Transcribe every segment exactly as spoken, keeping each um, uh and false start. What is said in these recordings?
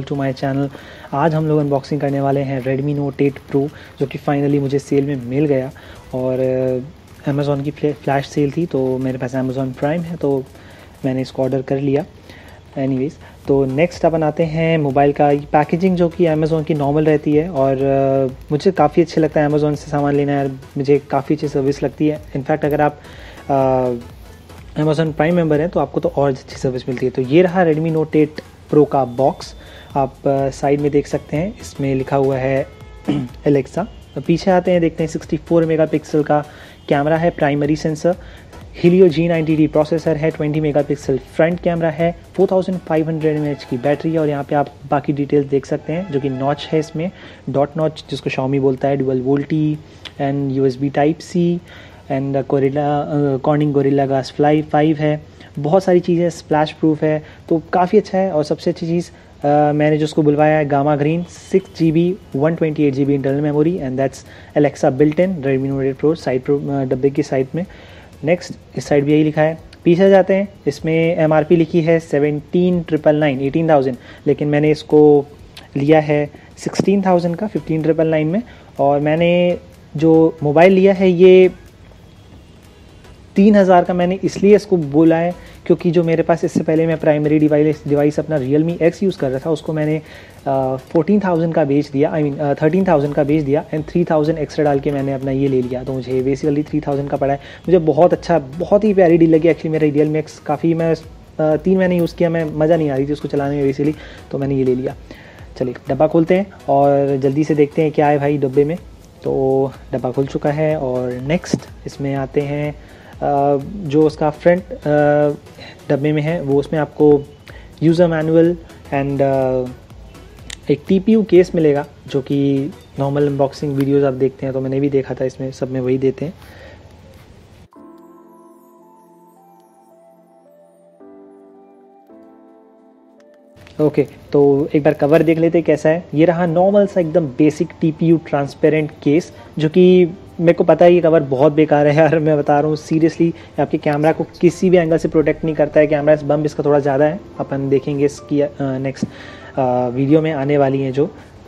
Welcome to my channel. आज हम लोग अनबॉक्सिंग करने वाले हैं Redmi Note एट Pro, जो कि फाइनली मुझे सेल में मिल गया। और अमेज़ॉन की फ्लैश सेल थी, तो मेरे पास अमेज़ॉन प्राइम है, तो मैंने इसको ऑर्डर कर लिया। एनीवेज़, तो नेक्स्ट अपन आते हैं मोबाइल का पैकेजिंग, जो कि अमेज़ॉन की नॉर्मल रहती है और uh, मुझे काफ़ी अच्छा लगता है अमेज़ॉन से सामान लेना है। मुझे काफ़ी अच्छी सर्विस लगती है। इनफैक्ट अगर आप अमेज़ॉन प्राइम मेंबर हैं तो आपको तो और अच्छी सर्विस मिलती है। तो ये रहा Redmi Note एट Pro का बॉक्स। आप साइड uh, में देख सकते हैं, इसमें लिखा हुआ है एलेक्सा। तो पीछे आते हैं, देखते हैं सिक्सटी फोर मेगापिक्सल का कैमरा है, primary sensor, Helio G ninety D processor है, ट्वेंटी मेगापिक्सल फ्रंट कैमरा है, four thousand five hundred M A H की बैटरी है। और यहाँ पे आप बाकी डिटेल्स देख सकते हैं, जो कि नॉच है इसमें, डॉट नॉच जिसको Xiaomi बोलता है, dual VoLTE and USB type C and Gorilla Corning Gorilla glass फ्लाई फाइव है। बहुत सारी चीज़ें, स्प्लैश प्रूफ है, तो काफ़ी अच्छा है। और सबसे अच्छी चीज़ Uh, मैंने जो उसको बुलवाया है gamma green, six G B one twenty eight G B internal memory and that's Alexa built in Redmi Note eight Pro side pro डब्बे की साइड में। नेक्स्ट इस साइड भी यही लिखा है। पीछे जाते हैं, इसमें एम आर पी लिखी है seventeen triple nine eighteen thousand, लेकिन मैंने इसको लिया है सिक्सटीन थाउजेंड का, फिफ्टीन ट्रिपल नाइन में। और मैंने जो मोबाइल लिया है ये तीन हज़ार का मैंने इसलिए इसको बोला है क्योंकि जो मेरे पास इससे पहले मैं प्राइमरी डिवाइस डिवाइस अपना Realme X यूज़ कर रहा था, उसको मैंने फोर्टीन थाउजेंड का बेच दिया, आई मीन थर्टीन थाउजेंड का बेच दिया एंड थ्री थाउजेंड एक्स्ट्रा डाल के मैंने अपना ये ले लिया। तो मुझे बेसिकली थ्री थाउजेंड का पड़ा है। मुझे बहुत अच्छा, बहुत ही प्यारी डील लगी एक्चुअली। मेरा Realme X काफ़ी, मैं uh, तीन महीने यूज़ किया, मैं मज़ा नहीं आ रही थी उसको चलाने में बेसिकली, तो मैंने ये ले लिया। चलिए डब्बा खोलते हैं और जल्दी से देखते हैं क्या है भाई डब्बे में। तो डब्बा खुल चुका है और नेक्स्ट इसमें आते हैं, Uh, जो उसका फ्रंट uh, डब्बे में है वो, उसमें आपको यूज़र मैनुअल एंड एक टी पी यू केस मिलेगा, जो कि नॉर्मल अनबॉक्सिंग वीडियोस आप देखते हैं तो मैंने भी देखा था, इसमें सब में वही देते हैं। ओके okay, तो एक बार कवर देख लेते कैसा है। ये रहा नॉर्मल सा एकदम basic T P U transparent case, जो कि मेरे को पता है ये कवर बहुत बेकार है यार, मैं बता रहा हूँ सीरियसली। आपके कैमरा को किसी भी एंगल से प्रोटेक्ट नहीं करता है। कैमरा बम्प इसका थोड़ा ज़्यादा है, अपन देखेंगे इसकी नेक्स्ट वीडियो में आने वाली हैं जो।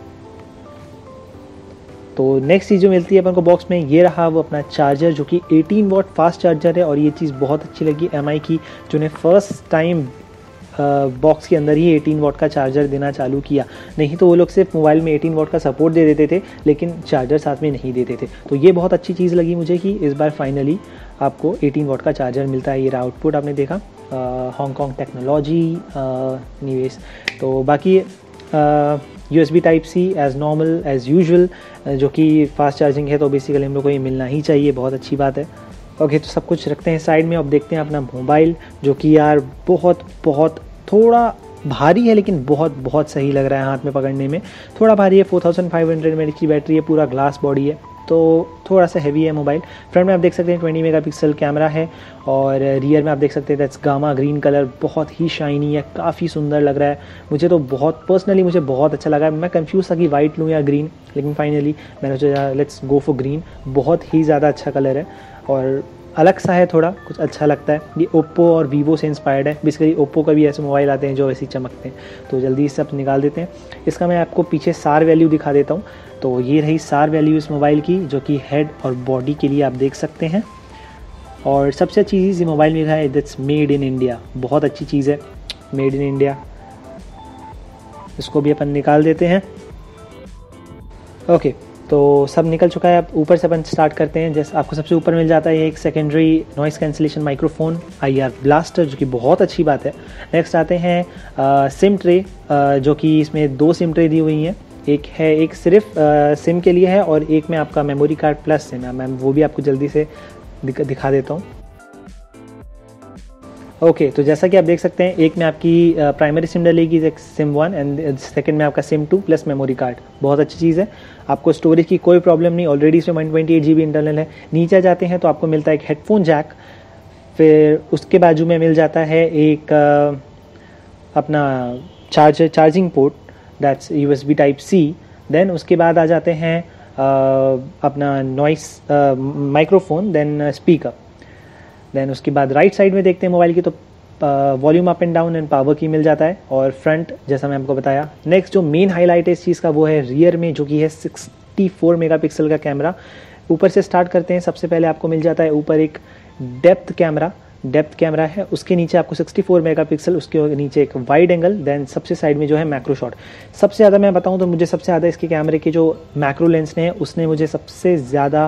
तो नेक्स्ट चीज़ जो मिलती है अपन को बॉक्स में, ये रहा वो अपना चार्जर, जो कि एटीन वॉट फास्ट चार्जर है। और ये चीज़ बहुत अच्छी लगी एम आई की, जो ने फर्स्ट टाइम बॉक्स के अंदर ही एटीन वॉट का चार्जर देना चालू किया। नहीं तो वो लोग सिर्फ मोबाइल में एटीन वॉट का सपोर्ट दे देते थे, लेकिन चार्जर साथ में नहीं देते थे। तो ये बहुत अच्छी चीज़ लगी मुझे कि इस बार फाइनली आपको एटीन वॉट का चार्जर मिलता है। ये रहा आउटपुट, आपने देखा, हांगकॉन्ग टेक्नोलॉजी निवेश। तो बाकी U S B type C as normal as usual, जो कि फास्ट चार्जिंग है, तो बेसिकली हम लोग को ये मिलना ही चाहिए, बहुत अच्छी बात है। ओके okay, तो सब कुछ रखते हैं साइड में। अब देखते हैं अपना मोबाइल, जो कि यार बहुत बहुत थोड़ा भारी है, लेकिन बहुत बहुत सही लग रहा है हाथ में पकड़ने में। थोड़ा भारी है, four thousand five hundred M A H की बैटरी है, पूरा ग्लास बॉडी है, तो थोड़ा सा हैवी है मोबाइल। फ्रंट में आप देख सकते हैं ट्वेंटी मेगापिक्सल कैमरा है और रियर में आप देख सकते हैं दैट्स गामा ग्रीन कलर, बहुत ही शाइनी है, काफ़ी सुंदर लग रहा है। मुझे तो बहुत पर्सनली मुझे बहुत अच्छा लगा। मैं कंफ्यूज था कि वाइट लूँ या ग्रीन, लेकिन फाइनली मैंने सोचा लेट्स गो फॉर ग्रीन। बहुत ही ज़्यादा अच्छा कलर है और अलग सा है, थोड़ा कुछ अच्छा लगता है। ये ओप्पो और वीवो से इंस्पायर्ड है। बेसिकली ओप्पो का भी ऐसे मोबाइल आते हैं जो वैसे ही चमकते हैं। तो जल्दी से सब निकाल देते हैं। इसका मैं आपको पीछे सार वैल्यू दिखा देता हूँ। तो ये रही सार वैल्यू इस मोबाइल की, जो कि हेड और बॉडी के लिए आप देख सकते हैं। और सबसे अच्छी चीज़ ये मोबाइल में है, दैट्स मेड इन इंडिया। बहुत अच्छी चीज़ है, मेड इन इंडिया। इसको भी अपन निकाल देते हैं। ओके okay, तो सब निकल चुका है। अब ऊपर से अपन स्टार्ट करते हैं। जैसे आपको सबसे ऊपर मिल जाता है एक secondary noise cancellation microphone, I R blaster, जो कि बहुत अच्छी बात है। नेक्स्ट आते हैं सिम ट्रे, जो कि इसमें दो सिम ट्रे दी हुई हैं। एक है, एक सिर्फ आ, सिम के लिए है और एक में आपका मेमोरी कार्ड प्लस सिम है। मैं वो भी आपको जल्दी से दिखा, दिखा देता हूँ। ओके okay, तो जैसा कि आप देख सकते हैं, एक में आपकी प्राइमरी सिम डलेगी, एक सिम वन एंड सेकंड में आपका sim two plus memory card. बहुत अच्छी चीज़ है। आपको स्टोरेज की कोई प्रॉब्लम नहीं, ऑलरेडी इसमें one twenty eight G B internal है। नीचे जाते हैं तो आपको मिलता है एक हेडफोन जैक, फिर उसके बाजू में मिल जाता है एक आ, अपना charger charging port, that's U S B type C. Then उसके बाद आ जाते हैं आ, अपना noise microphone, then speaker. Then उसके बाद राइट साइड में देखते हैं मोबाइल की, तो volume up and down and power key मिल जाता है, और फ्रंट जैसा मैं आपको बताया। नेक्स्ट जो मेन हाईलाइट है इस चीज़ का वो है रियर में, जो कि है सिक्सटी फोर मेगापिक्सल का कैमरा। ऊपर से स्टार्ट करते हैं। सबसे पहले आपको मिल जाता है ऊपर एक डेप्थ कैमरा, डेप्थ कैमरा है, उसके नीचे आपको सिक्सटी फोर मेगापिक्सल, उसके नीचे एक वाइड एंगल, देन सबसे साइड में जो है मैक्रो शॉट। सबसे ज़्यादा मैं बताऊं तो मुझे सबसे ज़्यादा इसके कैमरे के जो मैक्रो लेंस ने उसने मुझे सबसे ज़्यादा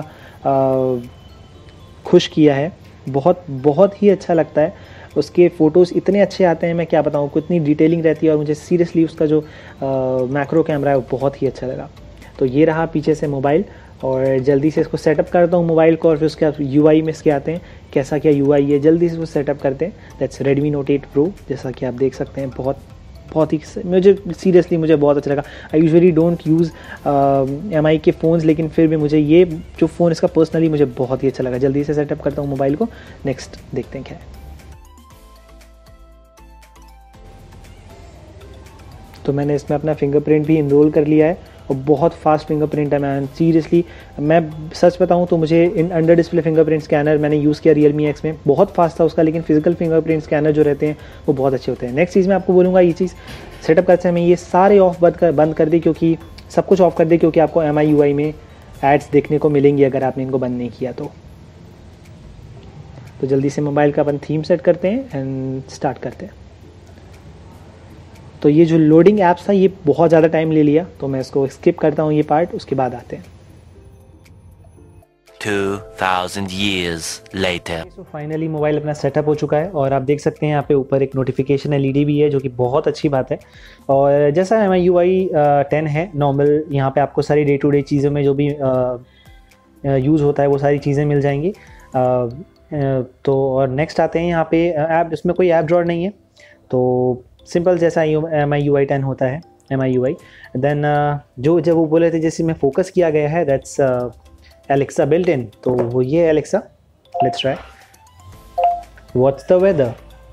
खुश किया है। बहुत बहुत ही अच्छा लगता है, उसके फ़ोटोज़ इतने अच्छे आते हैं, मैं क्या बताऊँ, कितनी डिटेलिंग रहती है, और मुझे सीरियसली उसका जो मैक्रो कैमरा है वो बहुत ही अच्छा लगा। तो ये रहा पीछे से मोबाइल, और जल्दी से इसको सेटअप करता हूँ मोबाइल को, और फिर उसके बाद यूआई में इसके आते हैं कैसा क्या यूआई है, जल्दी से इसको सेटअप करते हैं। That's Redmi Note eight Pro, जैसा कि आप देख सकते हैं। बहुत बहुत ही मुझे सीरियसली मुझे बहुत अच्छा लगा। I usually don't use M I के फ़ोन्स, लेकिन फिर भी मुझे ये जो फ़ोन इसका पर्सनली मुझे बहुत ही अच्छा लगा। जल्दी से सेटअप करता हूँ मोबाइल को, नेक्स्ट देखते हैं क्या है। तो मैंने इसमें अपना फिंगरप्रिंट भी इनरोल कर लिया है, और बहुत फास्ट फिंगरप्रिंट है मैन। सीरियसली मैं सच बताऊं तो मुझे in under display fingerprint scanner मैंने यूज़ किया रियल मी एक्स में, बहुत फास्ट था उसका, लेकिन फिजिकल फिंगरप्रिंट स्कैनर जो रहते हैं वो बहुत अच्छे होते हैं। नेक्स्ट चीज़ मैं आपको बोलूँगा, ये चीज़ सेटअप करते समय ये सारे ऑफ बंद कर बंद कर दी, क्योंकि सब कुछ ऑफ कर दे, क्योंकि आपको एम आई यू आई में एड्स देखने को मिलेंगी अगर आपने इनको बंद नहीं किया तो। तो जल्दी से मोबाइल का अपन थीम सेट करते हैं एंड स्टार्ट करते हैं। तो ये जो लोडिंग ऐप्स था ये बहुत ज़्यादा टाइम ले लिया, तो मैं इसको स्किप करता हूँ ये पार्ट, उसके बाद आते हैं। Two thousand years later. तो फाइनली मोबाइल अपना सेटअप हो चुका है, और आप देख सकते हैं यहाँ पे ऊपर एक नोटिफिकेशन एलईडी भी है, जो कि बहुत अच्छी बात है। और जैसा M I U I ten है नॉर्मल, यहाँ पे आपको सारी डे टू डे चीज़ों में जो भी यूज़ होता है वो सारी चीज़ें मिल जाएंगी। आ, आ, तो और नेक्स्ट आते हैं यहाँ पे ऐप, इसमें कोई ऐप ड्रॉअर नहीं है, तो सिंपल जैसा M I U I ten होता है M I U I. Then जो जब वो बोले थे जैसे में फोकस किया गया है, दैट्स एलेक्सा बिल्ट इन, तो वो ये Alexa, let's try, what's the weather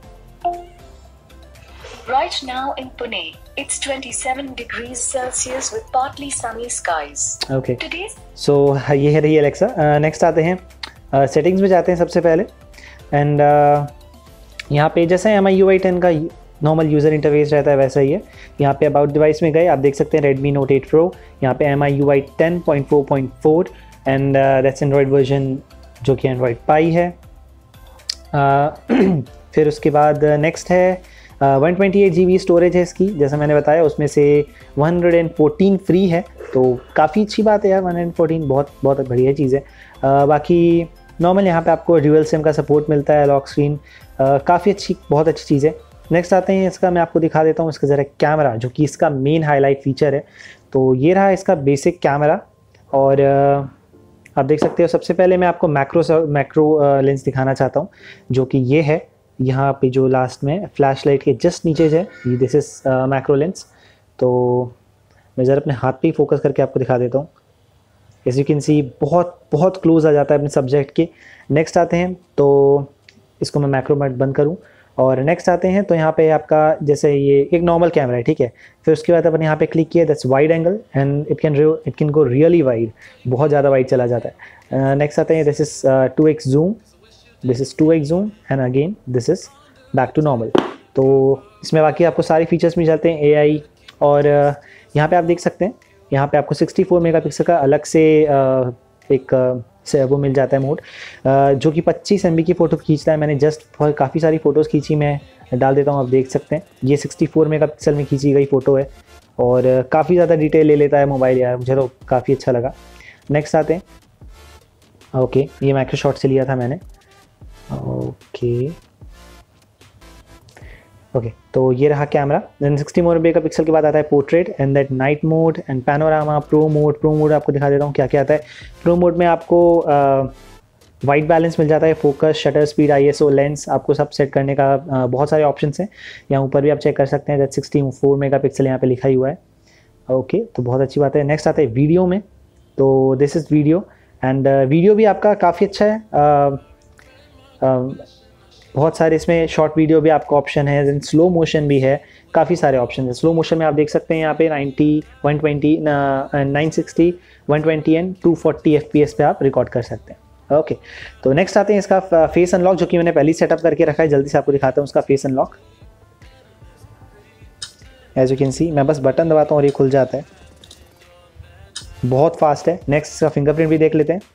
right now in Pune it's twenty-seven degrees Celsius with partly sunny skies. Okay, Today's so ये है रही एलेक्सा। नेक्स्ट आते हैं सेटिंग्स में जाते हैं सबसे पहले, एंड uh, यहाँ पे जैसे M I U I ten का नॉर्मल यूज़र इंटरफेस रहता है वैसा ही है। यहाँ पे अबाउट डिवाइस में गए, आप देख सकते हैं रेडमी नोट एट प्रो, यहाँ पे M I U I ten point four point four, and that's Android version जो कि एंड्रॉयड पाई है। uh, फिर उसके बाद नेक्स्ट है one twenty eight G B storage है इसकी, जैसा मैंने बताया, उसमें से वन हंड्रेड फोर्टीन फ्री है, तो काफ़ी अच्छी बात है यार, वन हंड्रेड फोर्टीन बहुत बहुत बढ़िया चीज़ है। uh, बाकी नॉर्मल यहाँ पे आपको ड्यूअल सिम का सपोर्ट मिलता है, लॉक स्क्रीन, काफ़ी अच्छी बहुत अच्छी चीज़ है। नेक्स्ट आते हैं इसका, मैं आपको दिखा देता हूँ इसका ज़रा कैमरा, जो कि इसका मेन हाईलाइट फीचर है। तो ये रहा इसका बेसिक कैमरा, और uh, आप देख सकते हो सबसे पहले मैं आपको मैक्रो मैक्रो लेंस दिखाना चाहता हूँ, जो कि ये है यहाँ पे जो लास्ट में फ्लैश लाइट के जस्ट नीचे है, दिस इज मैक्रो लेंस। तो मैं ज़रा अपने हाथ पे ही फोकस करके आपको दिखा देता हूँ, एज यू कैन सी बहुत बहुत क्लोज आ जाता है अपने सब्जेक्ट के। नेक्स्ट आते हैं, तो इसको मैं मैक्रो मोड बंद करूँ, और नेक्स्ट आते हैं तो यहाँ पे आपका जैसे ये एक नॉर्मल कैमरा है, ठीक है। फिर उसके बाद अपन यहाँ पे क्लिक किया, that's wide angle, and it can it can go really wide, बहुत ज़्यादा वाइड चला जाता है। नेक्स्ट आते हैं, this is two X zoom, this is two X zoom, and again this is back to normal. तो इसमें बाकी आपको सारे फीचर्स मिल जाते हैं, ए आई, और यहाँ पे आप देख सकते हैं यहाँ पे आपको सिक्सटी फोर मेगापिक्सल का अलग से एक से वो मिल जाता है मोड, जो कि पच्चीस एम बी की फ़ोटो खींचता है। मैंने जस्ट काफ़ी सारी फ़ोटोज़ खींची, मैं डाल देता हूँ, आप देख सकते हैं ये सिक्सटी फोर मेगापिक्सल में खींची गई फ़ोटो है, और काफ़ी ज़्यादा डिटेल ले लेता है मोबाइल यार, मुझे तो काफ़ी अच्छा लगा। नेक्स्ट आते हैं, ओके ये माइक्रो शॉट से लिया था मैंने, ओके ओके तो ये रहा कैमरा। देन सिक्सटी मोर का पिक्सल के बाद आता है portrait, and that night mode and panorama, pro mode. Pro mode आपको दिखा देता हूँ क्या क्या आता है। प्रो मोड में आपको वाइट बैलेंस मिल जाता है, focus, shutter speed, I S O, lens, आपको सब सेट करने का uh, बहुत सारे ऑप्शंस हैं। यहाँ ऊपर भी आप चेक कर सकते हैं, that sixty four mega pixel यहाँ पे लिखा ही हुआ है, ओके okay, तो बहुत अच्छी बात है। नेक्स्ट आता है वीडियो में, तो this is video, and video भी आपका काफ़ी अच्छा है, uh, uh, बहुत सारे इसमें शॉर्ट वीडियो भी आपका ऑप्शन है, देन स्लो मोशन भी है, काफ़ी सारे ऑप्शन है। स्लो मोशन में आप देख सकते हैं यहाँ पे ninety, one twenty, nine sixty, one twenty and two forty F P S पे आप रिकॉर्ड कर सकते हैं। ओके, तो नेक्स्ट आते हैं इसका फेस अनलॉक, जो कि मैंने पहले सेटअप करके रखा है। जल्दी से आपको दिखाता हूँ उसका face unlock. As you can see, मैं बस बटन दबाता हूँ और ये खुल जाता है, बहुत फास्ट है। नेक्स्ट इसका फिंगरप्रिंट भी देख लेते हैं।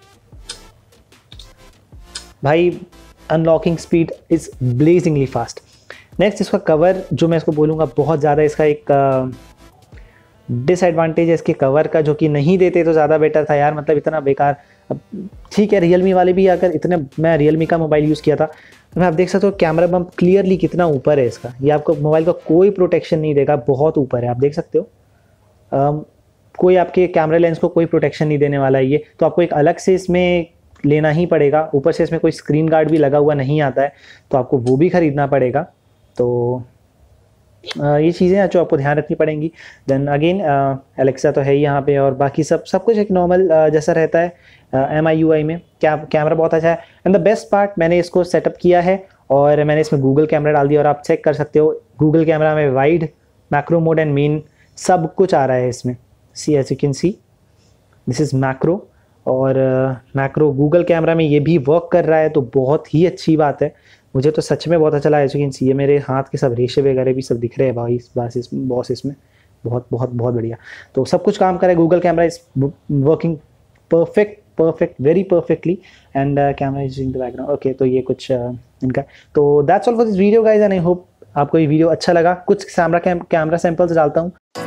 भाई unlocking speed is blazingly fast. Next इसका कवर, जो मैं इसको बोलूँगा बहुत ज़्यादा इसका एक डिसएडवांटेज है इसके कवर का, जो कि नहीं देते तो ज़्यादा बेटर था यार, मतलब इतना बेकार। अब ठीक है, रियलमी वाले भी अगर इतने, मैं रियलमी का मोबाइल यूज़ किया था तो मैं आप देख सकते हो कैमरा बम्प क्लियरली कितना ऊपर है इसका। ये आपको मोबाइल का कोई प्रोटेक्शन नहीं देगा, बहुत ऊपर है, आप देख सकते हो। um, कोई आपके कैमरा लेंस को कोई प्रोटेक्शन नहीं देने वाला है ये, तो आपको एक अलग से इसमें लेना ही पड़ेगा। ऊपर से इसमें कोई स्क्रीन गार्ड भी लगा हुआ नहीं आता है, तो आपको वो भी ख़रीदना पड़ेगा। तो Uh, ये चीज़ें जो आपको ध्यान रखनी पड़ेंगी। देन अगेन एलेक्सा तो है ही यहाँ पे, और बाकी सब सब कुछ एक नॉर्मल uh, जैसा रहता है एम आई यू आई में। क्या कैमरा बहुत अच्छा है, एंड द बेस्ट पार्ट, मैंने इसको सेटअप किया है और मैंने इसमें गूगल कैमरा डाल दिया, और आप चेक कर सकते हो गूगल कैमरा में wide, macro mode and main सब कुछ आ रहा है इसमें। See as you can see, this is macro, और मैक्रो गूगल कैमरा में ये भी वर्क कर रहा है, तो बहुत ही अच्छी बात है। मुझे तो सच में बहुत अच्छा लगा। एज यू कैन सी, ये मेरे हाथ के सब रेशे वगैरह भी सब दिख रहे हैं भाई बस इस बॉस इसमें, बहुत बहुत बहुत बढ़िया। तो सब कुछ काम कर रहा है, Google camera is working perfect perfect very perfectly, and camera is in the background. Okay, तो ये कुछ uh, इनका, तो that's all for this video guys, and I hope आपको ये वीडियो अच्छा लगा। कुछ कैमरा कैमरा सैंपल्स डालता हूँ।